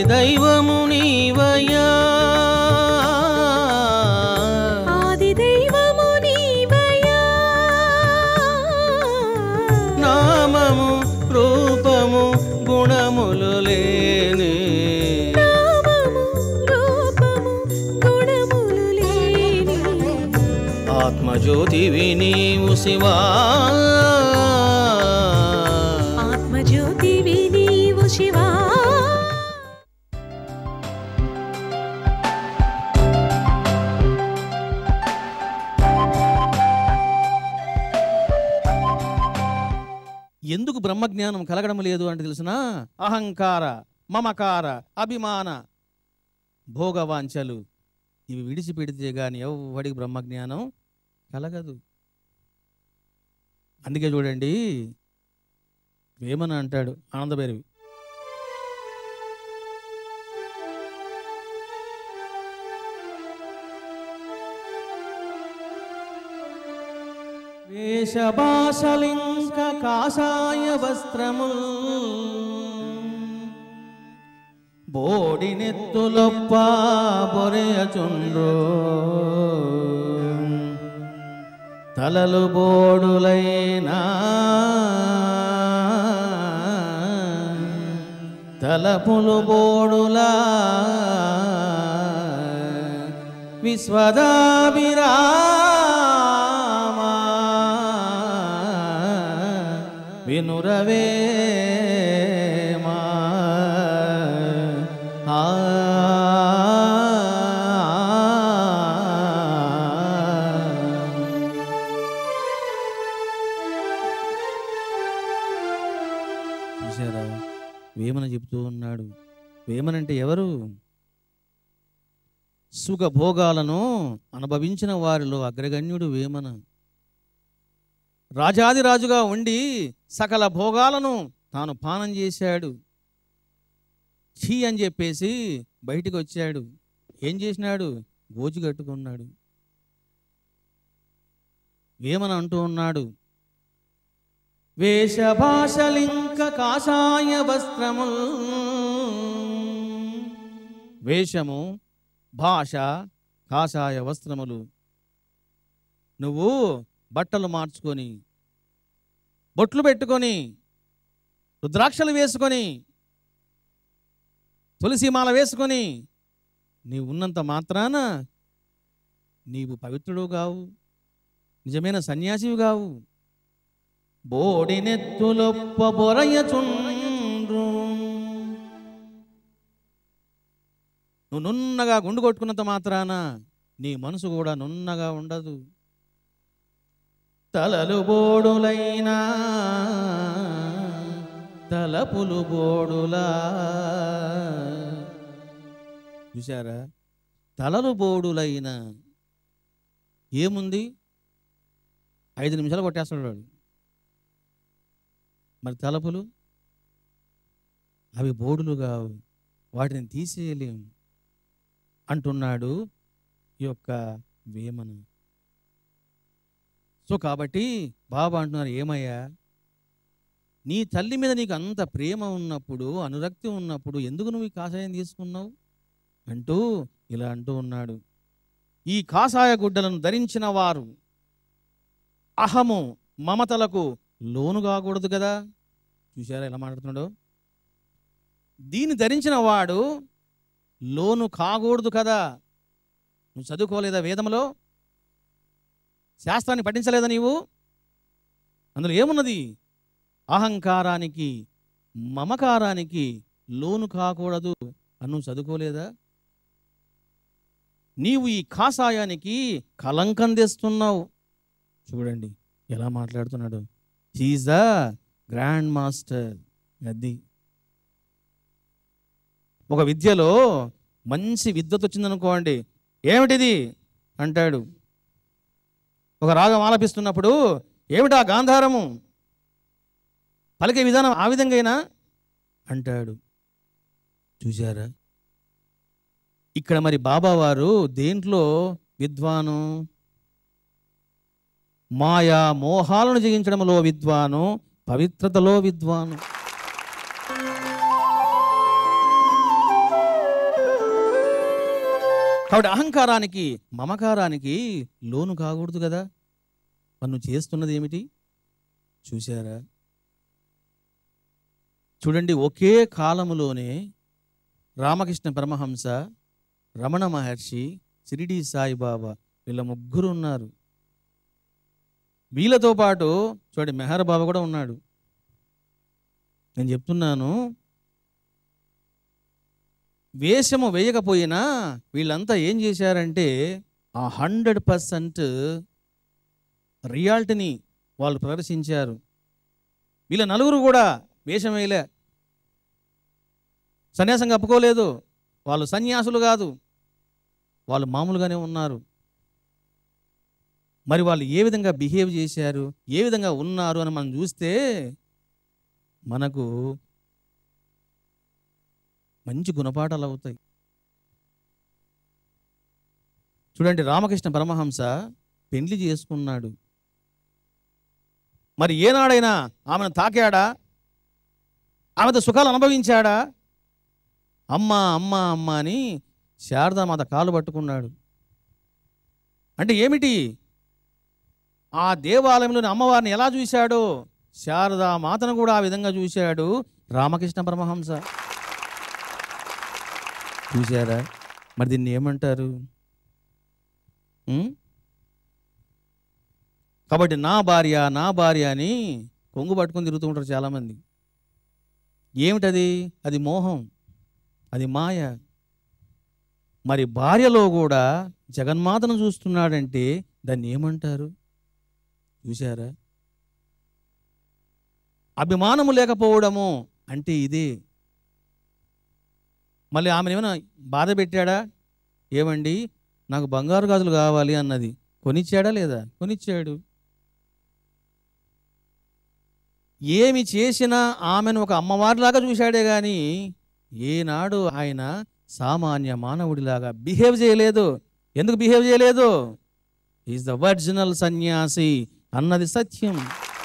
దైవము నీవయ్యా ఆది దైవము నీవయ్యా నామము రూపము గుణములు లేని నామము రూపము గుణములు లేని ఆత్మజ్యోతివి నీవు శివా ఆత్మజ్యోతివి నీవు శివా ఎందుకు బ్రహ్మజ్ఞానం కలగడం లేదు అంటే తెలుసునా? అహంకార, మమకార, అభిమాన, భోగవాంఛలు ఇవి విడిచిపెడితే గాని ఎవ్వడికి బ్రహ్మజ్ఞానం కలగదు. అందుకే చూడండి వేమన అంటాడు ఆనందభైరవి, వేషభాషలింక కాషాయ వస్త్రముల్ బోడినెత్తులొప్ప బొరెయచుండ్రు తలలు బోడులైనా తలపులు బోడులా విశ్వదాభిరామ వినురవేమా చూసారా వేమన చెప్తూ ఉన్నాడు. వేమనంటే ఎవరు? సుఖభోగాలను అనుభవించిన వారిలో అగ్రగణ్యుడు వేమన. రాజాదిరాజుగా ఉండి సకల భోగాలను తాను పానం చేశాడు. ఛీ అని చెప్పేసి బయటికి వచ్చాడు. ఏం చేసినాడు? గోజు కట్టుకున్నాడు. వేమన అంటూ ఉన్నాడు, వేషభాషలింక కాషాయ వస్త్రముల్. వేషము, భాష, కాషాయ వస్త్రములు. నువ్వు బట్టలు మార్చుకొని, బొట్లు పెట్టుకొని, రుద్రాక్షలు వేసుకొని, తులసిమాల వేసుకొని నీవు ఉన్నంత మాత్రాన నీవు పవిత్రుడు కావు, నిజమైన సన్యాసివి కావు. బోడినెత్తులొప్ప బొరయచుండ్రు. నువ్వు నున్నగా గుండు కొట్టుకున్నంత మాత్రాన నీ మనసు కూడా నున్నగా ఉండదు. తలలు బోడులైనా తలపులు బోడులా. చూసారా? తలలు బోడులైనా ఏముంది? 5 నిమిషాలు కొట్టేస్తాడు వాడు. మరి తలపులు అవి బోడులు కావు, వాటిని తీసేయలేం అంటున్నాడు ఈ యొక్క వేమన. సో కాబట్టి బాబా అంటున్నారు, ఏమయ్యా నీ తల్లి మీద నీకు అంత ప్రేమ ఉన్నప్పుడు, అనురక్తి ఉన్నప్పుడు ఎందుకు నువ్వు ఈ కాషాయం తీసుకున్నావు అంటూ ఇలా అంటూ ఉన్నాడు. ఈ కాషాయ గుడ్డలను ధరించిన వారు అహము మమతలకు లోను కాకూడదు కదా. చూశారా ఎలా మాట్లాడుతున్నాడు? దీన్ని ధరించిన వాడు లోను కాకూడదు కదా. నువ్వు చదువుకోలేదా వేదంలో? శాస్త్రాన్ని పఠించలేదా నీవు? అందులో ఏమున్నది? అహంకారానికి, మమకారానికి లోను కాకూడదు అని నువ్వు చదువుకోలేదా? నీవు ఈ కాషాయానికి కలంకం తెస్తున్నావు. చూడండి ఎలా మాట్లాడుతున్నాడు. He is the grand master. అది ఒక విద్యలో మంచి విద్వత వచ్చిందనుకోండి, ఏమిటిది అంటాడు. ఒక రాగం ఆలపిస్తున్నప్పుడు ఏమిటా గాంధారము, పలికే విధానం ఆ విధంగా అంటాడు. చూశారా? ఇక్కడ మరి బాబావారు దేంట్లో విద్వాను? మాయా మోహాలను జయించడంలో విద్వాను, పవిత్రతలో విద్వాను. కాబట్టి అహంకారానికి మమకారానికి లోను కాకూడదు కదా. మరి నువ్వు చేస్తున్నది ఏమిటి చూశారా? చూడండి, ఒకే కాలములోనే రామకృష్ణ పరమహంస, రమణ మహర్షి, షిరిడి సాయిబాబా వీళ్ళ ముగ్గురు ఉన్నారు. వీళ్ళతో పాటు చూడండి మెహర్ బాబా కూడా ఉన్నాడు. నేను చెప్తున్నాను, వేషము వేయకపోయినా వీళ్ళంతా ఏం చేశారంటే ఆ 100% రియాలిటీని వాళ్ళు ప్రదర్శించారు. వీళ్ళ నలుగురు కూడా వేషం వేయలే, సన్యాసం కప్పుకోలేదు, వాళ్ళు సన్యాసులు కాదు, వాళ్ళు మామూలుగానే ఉన్నారు. మరి వాళ్ళు ఏ విధంగా బిహేవ్ చేశారు, ఏ విధంగా ఉన్నారు అని మనం చూస్తే మనకు మంచి గుణపాఠాలు అవుతాయి. చూడండి, రామకృష్ణ పరమహంస పెండ్లి చేసుకున్నాడు. మరి ఏనాడైనా ఆమెను తాకాడా? ఆమెతో సుఖాలు అనుభవించాడా? అమ్మా అమ్మా అమ్మ అని శారదామాత కాలు పట్టుకున్నాడు. అంటే ఏమిటి? ఆ దేవాలయంలోని అమ్మవారిని ఎలా చూశాడో శారదామాతను కూడా ఆ విధంగా చూశాడు రామకృష్ణ పరమహంస. చూశారా? మరి దీన్ని ఏమంటారు? కాబట్టి నా భార్య నా భార్య అని కొంగు పట్టుకొని తిరుగుతూ ఉంటారు చాలామంది. ఏమిటది? అది మోహం, అది మాయ. మరి భార్యలో కూడా జగన్మాతను చూస్తున్నాడంటే దాన్ని ఏమంటారు? చూశారా? అభిమానము లేకపోవడము అంటే ఇదే. మళ్ళీ ఆమెను ఏమైనా బాధ పెట్టాడా? ఏమండి నాకు బంగారు గాజులు కావాలి అన్నది, కొనిచ్చాడా లేదా? కొనిచ్చాడు. ఏమి చేసినా ఆమెను ఒక అమ్మవారిలాగా చూశాడే కానీ ఏనాడు ఆయన సామాన్య మానవుడిలాగా బిహేవ్ చేయలేదు. ఎందుకు బిహేవ్ చేయలేదు? ఈజ్ ద ఒరిజినల్ సన్యాసి అన్నది సత్యం.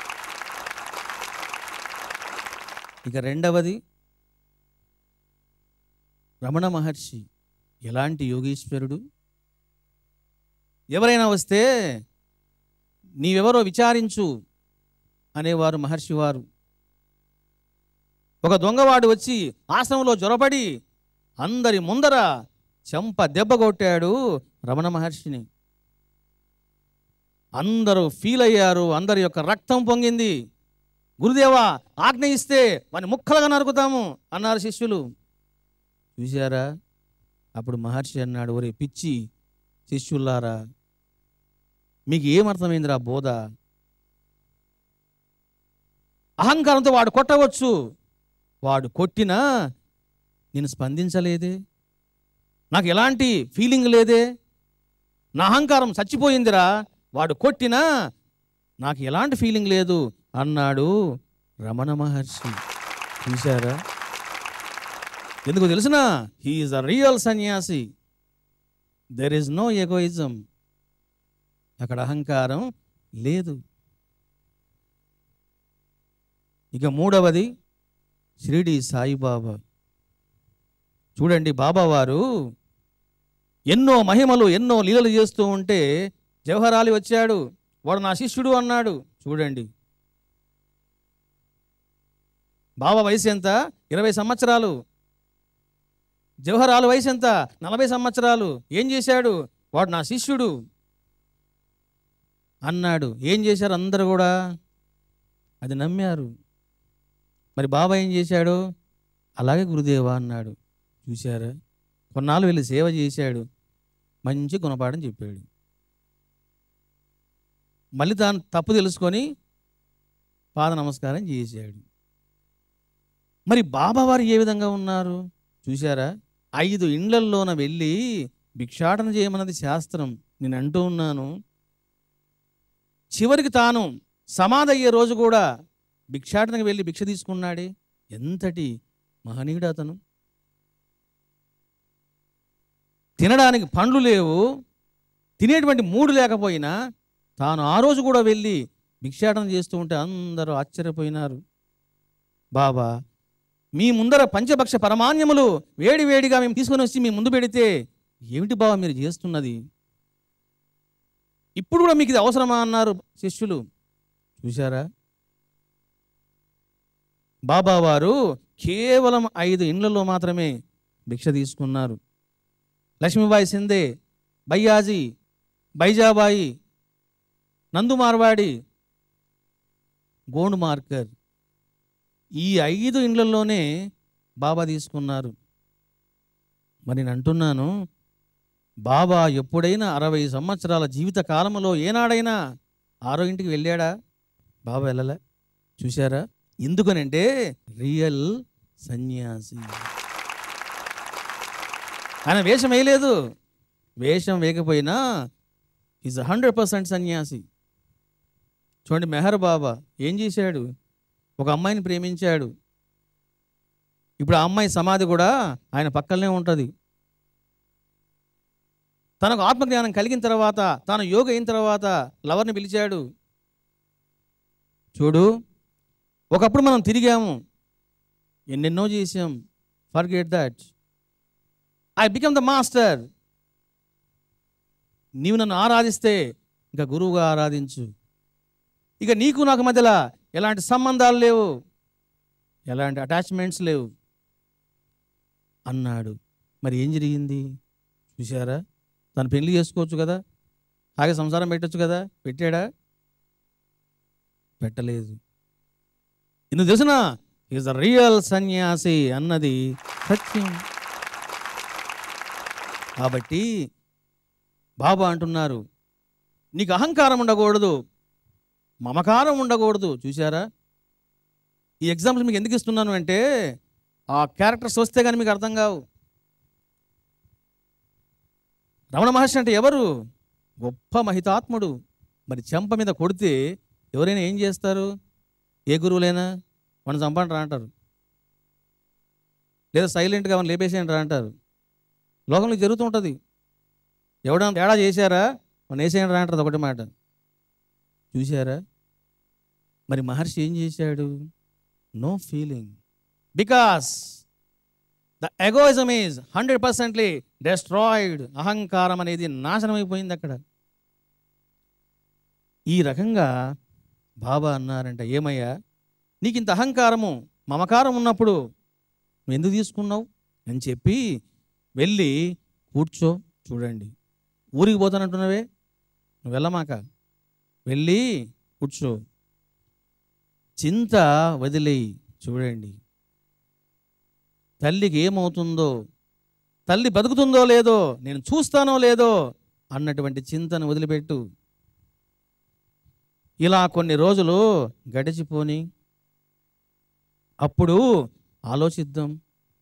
ఇక రెండవది, రమణ మహర్షి ఎలాంటి యోగీశ్వరుడు. ఎవరైనా వస్తే నీవెవరో విచారించు అనేవారు మహర్షి వారు. ఒక దొంగవాడు వచ్చి ఆశ్రమంలో జ్వరపడి అందరి ముందర చెంప దెబ్బ కొట్టాడు రమణ మహర్షిని. అందరూ ఫీల్ అయ్యారు, అందరి యొక్క రక్తం పొంగింది. గురుదేవా ఆజ్ఞ ఇస్తే వాని ముక్కలుగా నరుకుతాము అన్నారు శిష్యులు. చూశారా? అప్పుడు మహర్షి అన్నాడు, ఒరే పిచ్చి శిష్యులారా, మీకు ఏమర్థమైందిరా బోధ? అహంకారంతో వాడు కొట్టవచ్చు, వాడు కొట్టినా నేను స్పందించలేదే, నాకు ఎలాంటి ఫీలింగ్ లేదే, నా అహంకారం చచ్చిపోయిందిరా, వాడు కొట్టినా నాకు ఎలాంటి ఫీలింగ్ లేదు అన్నాడు రమణ మహర్షి. చూశారా? ఎందుకు తెలుసిన? He is a real sanyasi. There is no egoism. అక్కడ అహంకారం లేదు. ఇక మూడవది షిరిడి సాయిబాబా. చూడండి, బాబావారు ఎన్నో మహిమలు ఎన్నో లీలలు చేస్తూ ఉంటే జవహరాలి వచ్చాడు, వాడు నా శిష్యుడు అన్నాడు. చూడండి, బాబా వయసు ఎంత? 20 సంవత్సరాలు. జవహరాలు వయసు ఎంత? 40 సంవత్సరాలు. ఏం చేశాడు? వాడు నా శిష్యుడు అన్నాడు. ఏం చేశారు? అందరూ కూడా అది నమ్మారు. మరి బాబా ఏం చేశాడు? అలాగే గురుదేవా అన్నాడు. చూశారా? కొన్నాళ్ళు వెళ్ళి సేవ చేశాడు, మంచి గుణపాఠం చెప్పాడు. మళ్ళీ తాను తప్పు తెలుసుకొని పాద నమస్కారం చేశాడు. మరి బాబావారు ఏ విధంగా ఉన్నారు చూశారా? 5 ఇండ్లల్లోన వెళ్ళి భిక్షాటన చేయమన్నది శాస్త్రం. నేను అంటూ ఉన్నాను, చివరికి తాను సమాధి అయ్యే రోజు కూడా భిక్షాటనకి వెళ్ళి భిక్ష తీసుకున్నాడే. ఎంతటి మహనీయుడు అతను! తినడానికి పండ్లు లేవు, తినేటువంటి మూడు లేకపోయినా తాను ఆ రోజు కూడా వెళ్ళి భిక్షాటన చేస్తూ ఉంటే అందరూ ఆశ్చర్యపోయినారు. బాబా, మీ ముందర పంచభక్ష పరమాన్యములు వేడి వేడిగా మేము తీసుకొని వచ్చి మీ ముందు పెడితే ఏమిటి బావ మీరు చేస్తున్నది? ఇప్పుడు కూడా మీకు ఇది అవసరమా అన్నారు శిష్యులు. చూశారా, బాబా వారు కేవలం 5 ఇండ్లలో మాత్రమే భిక్ష తీసుకున్నారు. లక్ష్మీబాయి సిందే, బయ్యాజీ, బైజాబాయి, నందు మార్వాడి, గోండ్ మార్కర్, ఈ 5 ఇండ్లలోనే బాబా తీసుకున్నారు. మరి నేను అంటున్నాను, బాబా ఎప్పుడైనా 60 సంవత్సరాల జీవిత కాలంలో ఏనాడైనా 6వ ఇంటికి వెళ్ళాడా? బాబా వెళ్ళలే. చూశారా, ఎందుకనంటే రియల్ సన్యాసి. ఆయన వేషం వేయలేదు. వేషం వేయకపోయినా ఈజ్ 100% సన్యాసి. చూడండి, మెహర్ బాబా ఏం చేశాడు? ఒక అమ్మాయిని ప్రేమించాడు. ఇప్పుడు ఆ అమ్మాయి సమాధి కూడా ఆయన పక్కనే ఉంటుంది. తనకు ఆత్మజ్ఞానం కలిగిన తర్వాత, తాను యోగ అయిన తర్వాత లవర్ని పిలిచాడు. చూడు, ఒకప్పుడు మనం తిరిగాము, ఎన్నెన్నో చేసాం. Forget that. I become the master. నీవు నన్ను ఆరాధిస్తే ఇంకా గురువుగా ఆరాధించు. ఇక నీకు నాకు మధ్యలో ఎలాంటి సంబంధాలు లేవు, ఎలాంటి అటాచ్మెంట్స్ లేవు అన్నాడు. మరి ఏం జరిగింది చూసారా? తను పెళ్లి చేసుకోవచ్చు కదా, హాయిగా సంసారం పెట్టచ్చు కదా. పెట్టాడా? పెట్టలేదు. ఇನ್ನು తెలిసిన ఈజ్ ద రియల్ సన్యాసి అన్నది సత్యం. కాబట్టి బాబా అంటున్నారు, నీకు అహంకారం ఉండకూడదు, మమకారం ఉండకూడదు. చూసారా, ఈ ఎగ్జాంపుల్స్ మీకు ఎందుకు ఇస్తున్నాను అంటే ఆ క్యారెక్టర్స్ వస్తే కానీ మీకు అర్థం కావు. రమణ మహర్షి అంటే ఎవరు? గొప్ప మహితాత్ముడు. మరి చెంప మీద కొడితే ఎవరైనా ఏం చేస్తారు? ఏ గురువులైనా మనం చంపండి రా అంటారు, లేదా సైలెంట్గా మనం లేపేసేయండి రా అంటారు. లోకంలో జరుగుతూ ఉంటుంది. ఎవడన్నా తేడా చేశారా, మనం వేసేయండి రా అంటారు, ఒకటి మాట. చూశారా? మరి మహర్షి ఏం చేశాడు? No feeling, because the egoism is 100% destroyed. అహంకారం అనేది నాశనం అయిపోయింది అక్కడ. ఈ రకంగా బాబా అన్నారంట, ఏమయ్యా నీకు ఇంత అహంకారము మమకారం ఉన్నప్పుడు నువ్వు ఎందుకు తీసుకున్నావు అని చెప్పి వెళ్ళి కూర్చో. చూడండి, ఊరికి పోతానంటున్నావే, నువ్వు వెళ్ళమాక, వెళ్ళి కూర్చో, చింత వదిలేయి. చూడండి, తల్లికి ఏమవుతుందో, తల్లి బతుకుతుందో లేదో, నేను చూస్తానో లేదో అన్నటువంటి చింతను వదిలిపెట్టు. ఇలా కొన్ని రోజులు గడిచిపోని అప్పుడు ఆలోచిద్దాం.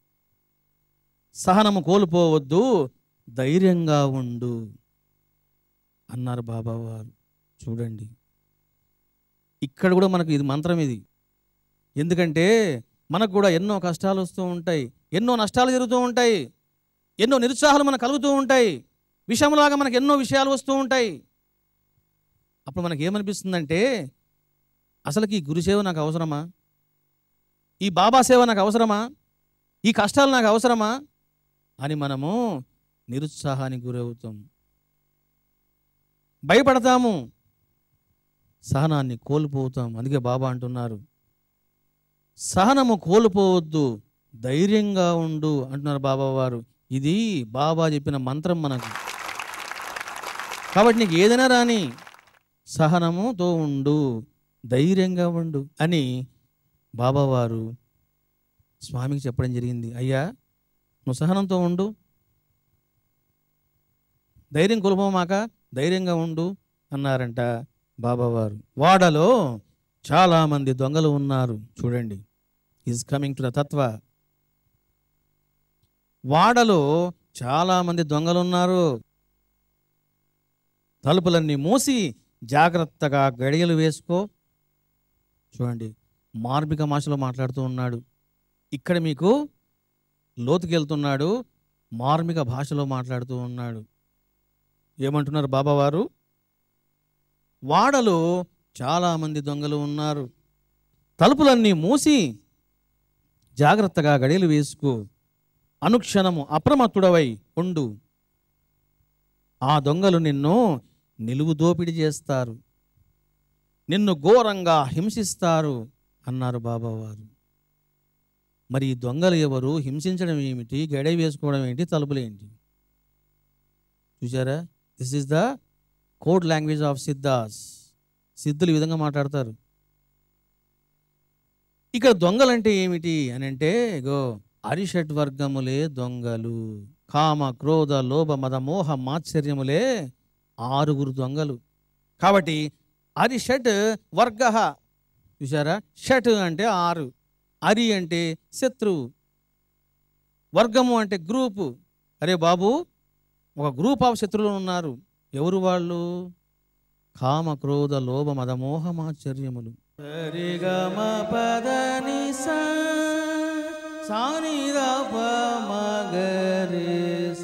సహనము కోల్పోవద్దు, ధైర్యంగా ఉండు అన్నారు బాబావారు. చూడండి, ఇక్కడ కూడా మనకు ఇది మంత్రం. ఇది ఎందుకంటే మనకు కూడా ఎన్నో కష్టాలు వస్తూ ఉంటాయి, ఎన్నో నష్టాలు జరుగుతూ ఉంటాయి, ఎన్నో నిరుత్సాహాలు మనకు కలుగుతూ ఉంటాయి, విషయంలాగా మనకు ఎన్నో విషయాలు వస్తూ ఉంటాయి. అప్పుడు మనకి ఏమనిపిస్తుందంటే, అసలుకి ఈ గురుసేవ నాకు అవసరమా? ఈ బాబా సేవ నాకు అవసరమా? ఈ కష్టాలు నాకు అవసరమా అని మనము నిరుత్సాహానికి గురవుతాం, భయపడతాము, సహనాన్ని కోల్పోతాం. అందుకే బాబా అంటున్నారు, సహనము కోల్పోవద్దు, ధైర్యంగా ఉండు అంటున్నారు బాబా వారు. ఇది బాబా చెప్పిన మంత్రం మనకు. కాబట్టి నీకు ఏదైనా రాని సహనముతో ఉండు, ధైర్యంగా ఉండు అని బాబావారు స్వామికి చెప్పడం జరిగింది. అయ్యా, నువ్వు సహనంతో ఉండు, ధైర్యం కోల్పోమాక ధైర్యంగా ఉండు అన్నారంట బాబావారు. వాడలో చాలామంది దొంగలు ఉన్నారు. చూడండి, ఈజ్ కమింగ్ టు ద తత్వ. వాడలో చాలామంది దొంగలు ఉన్నారు. తలుపులన్నీ మూసి జాగ్రత్తగా గడియలు వేసుకో. చూడండి, మార్మిక భాషలో మాట్లాడుతూ ఉన్నాడు. ఇక్కడ మీకు లోతుకెళ్తున్నాడు, మార్మిక భాషలో మాట్లాడుతూ ఉన్నాడు. ఏమంటున్నారు బాబావారు? వాడలో చాలామంది దొంగలు ఉన్నారు, తలుపులన్నీ మూసి జాగ్రత్తగా గడియలు వేసుకో, అనుక్షణము అప్రమత్తుడవై ఉండు. ఆ దొంగలు నిన్ను నిలువు దోపిడీ చేస్తారు, నిన్ను ఘోరంగా హింసిస్తారు అన్నారు బాబావారు. మరి ఈ దొంగలు ఎవరు? హింసించడం ఏమిటి? గడై వేసుకోవడం ఏంటి? తలుపులేంటి? చూసారా? This is the code language of Siddhas. సిద్ధులు ఈ విధంగా మాట్లాడతారు. ఇక్కడ దొంగలంటే ఏమిటి అని అంటే, గో అరిషడ్ వర్గములే దొంగలు. కామ క్రోధ లోభ మద మోహ మాత్సర్యములే 6 దొంగలు. కాబట్టి అరిషడ్ వర్గ. చూసారా? షట్ అంటే 6, అరి అంటే శత్రువు, వర్గము అంటే గ్రూపు. అరే బాబు, ఒక గ్రూప్ ఆఫ్ శత్రువులు ఉన్నారు. ఎవరు వాళ్ళు? కామ క్రోధ లోభ మద మోహ మాత్సర్యములు. సరిగమ పదని సాని దప మగరి స.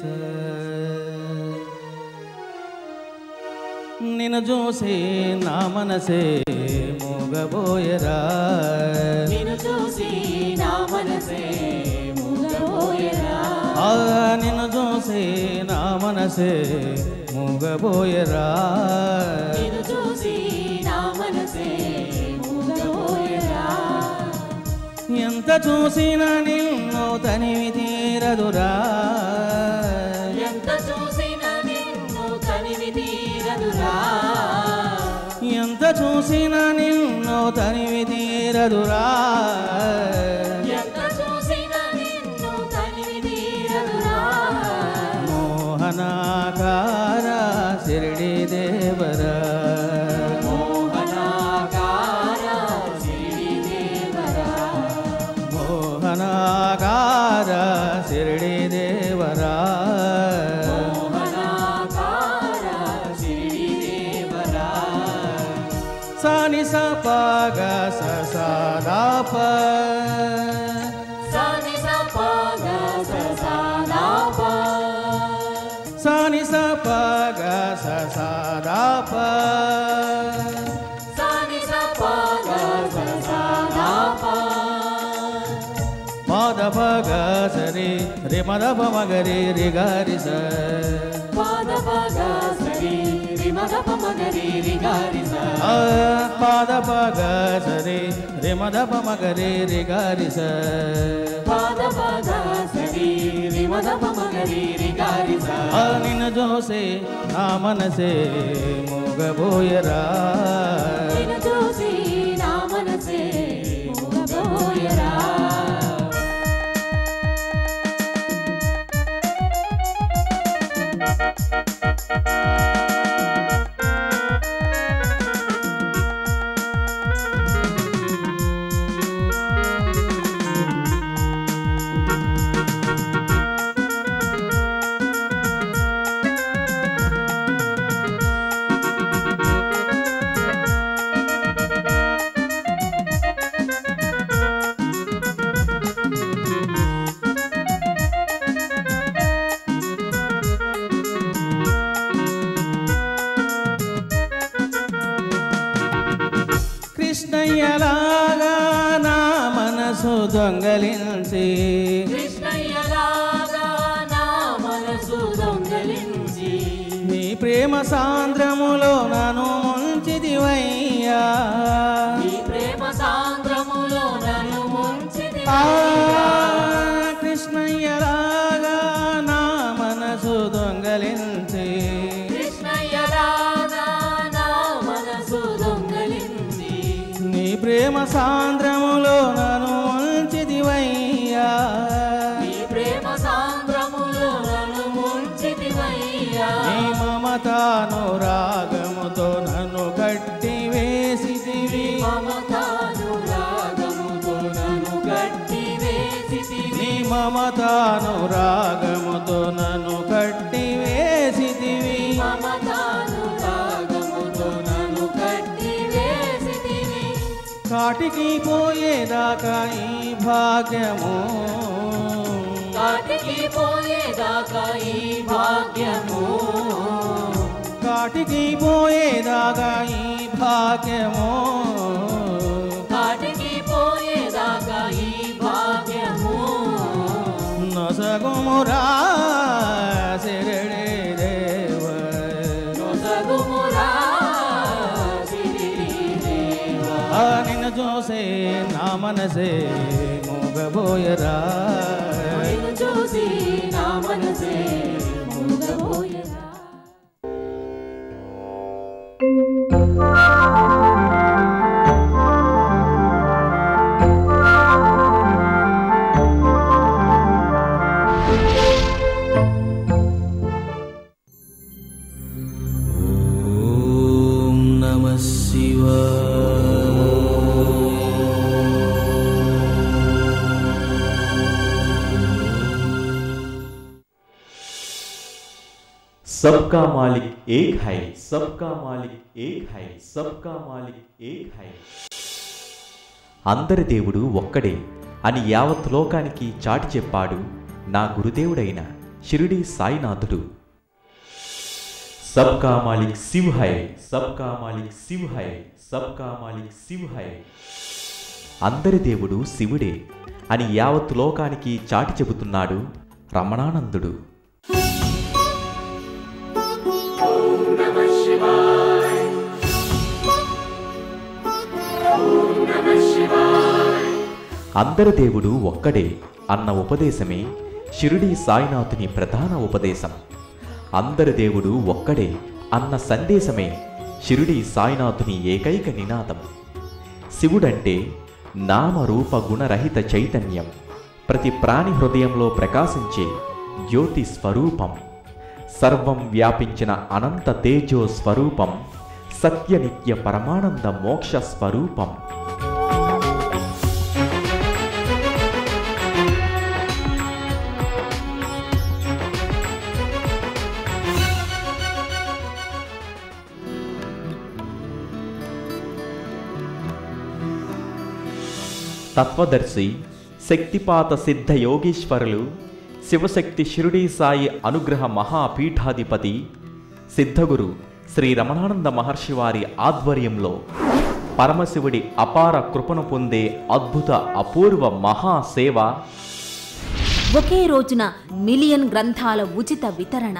నిన్ను చూసి నా మనసే మూగబోయరా, నిన్ను చూసి నా మనసే మూగబోయెరా, నిన్ను చూసి నా మనసే మూగబోయరా, నిన్ను చూసి నా మనసే మూగబోయెరా. ఎంత చూసినా నిన్ను తనివి తీరదురా, ఎంత చూసినా నిన్ను తనివి తీరదురా, ఎంత చూసినా నిన్ను తనివి తీరదురా, ఎంత చూసినా నిన్ను తనివి తీరదురా. మోహనాకార శిరిడి దేవరా, మోహనాకార శిరిడి దేవరా, మోహనాకార శిరిడి దేవరా, మోహనాకార శిరిడి దేవరా. సాని సపగ సదాప, సాని సపగ సదాప, సాని సపగ సదాప, సాని సపగ సదాప, పాద పగ సరి రే మద మగరి రి గారి స, పాద పగ సరి రి మద మగరి రి గారి స, పాద పగ సరి రే మద మగరి రి గారి స, పాద పగ సరి రి మద మగరి రి గారి స. నిన్ను చూసి నా మనసే మూగబోయరా, నిన్ను చూసి నా మనసే మూగబోయెరా. కృష్ణయ్యలాగా నా మనసు దొంగలించి, కృష్ణయ్యలాగా నా మనసు దొంగలించి, నీ ప్రేమ సాంద్రములో నన్ను ముంచిదివయ్యా, నీ ప్రేమ సాంద్రములో నన్ను ముంచితివయ్యా. కృష్ణయ్యలాగా నా మనసు దొంగలించి, కృష్ణయ్యలాగా నా మనసు దొంగలించి, నీ ప్రేమ సాంద్రములో నన్ను ముంచిదివయ్యా, నీ ప్రేమ సాంద్రములో నన్ను ముంచితివయ్యా. నీ మమతానురాగముతో నన్ను కట్టి వేసిదివి, మమతానురాగముతో నన్ను కట్టి వేసితివి, నీ మమతానురాగముతో నన్ను కట్టి వేసిదివి, మమతానురాగముతో నన్ను కట్టి వేసితివి. కాటికి పోయేదాకా ఈ భాగ్యము, కాటికి పోయేదాకా ఈ భాగ్యము, కాటికి పోయేదాకా ఈ భాగ్యము, కాటికి పోయేదాకా ఈ భాగ్యము. నొసగుమురా శిరిడి దేవరా, మనసే మోగబోయరా నిన్ను చూసి నా మనసే మూగబోయెరా. ఓం నమః सबका मालिक एक है, सबका मालिक एक है, सबका मालिक एक है. అందరి దేవుడు ఒక్కడే అని యావత్ లోకానికి చాటి చెప్పాడు నా గురుదేవుడైన షిరిడి సాయినాథుడు. सबका मालिक शिव है, सबका मालिक शिव है, सबका मालिक शिव है. అందరి దేవుడు శివుడే అని యావత్ లోకానికి చాటి చెబుతున్నాడు రమణానందుడు. అందరి దేవుడు ఒక్కడే అన్న ఉపదేశమే షిరిడి సాయినాథుని ప్రధాన ఉపదేశం. అందరి దేవుడు ఒక్కడే అన్న సందేశమే షిరిడి సాయినాథుని ఏకైక నినాదం. శివుడంటే నామరూప గుణరహిత చైతన్యం, ప్రతి ప్రాణి హృదయంలో ప్రకాశించే జ్యోతి స్వరూపం, సర్వం వ్యాపించిన అనంత తేజో స్వరూపం, సత్యనిత్య పరమానంద మోక్ష స్వరూపం. తత్వదర్శి శక్తిపాత సిద్ధ యోగీశ్వరులు శివశక్తి షిరిడి సాయి అనుగ్రహ మహాపీఠాధిపతి సిద్ధగురు శ్రీ రమణానంద మహర్షి వారి ఆధ్వర్యంలో పరమశివుడి అపార కృపను పొందే అద్భుత అపూర్వ మహాసేవ. ఒకే రోజున మిలియన్ గ్రంథాల ఉచిత వితరణ.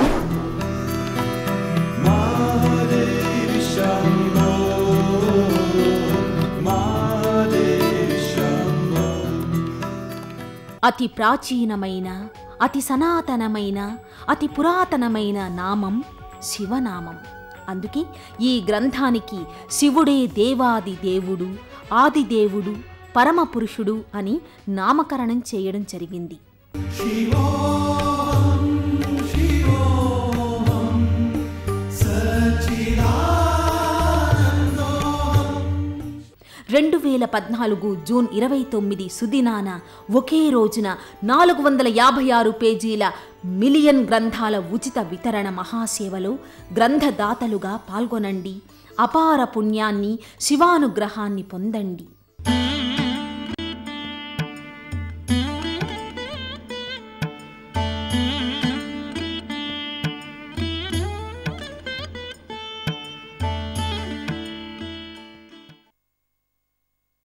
అతి ప్రాచీనమైన, అతి సనాతనమైన, అతి పురాతనమైన నామం శివనామం. అందుకే ఈ గ్రంథానికి శివుడే దేవాది దేవుడు, ఆదిదేవుడు, పరమపురుషుడు అని నామకరణం చేయడం జరిగింది. 2014 జూన్ 29 సుదినాన ఒకే రోజున 456 పేజీల మిలియన్ గ్రంథాల ఉచిత వితరణ మహాసేవలో గ్రంథదాతలుగా పాల్గొనండి. అపార పుణ్యాన్ని, శివానుగ్రహాన్ని పొందండి.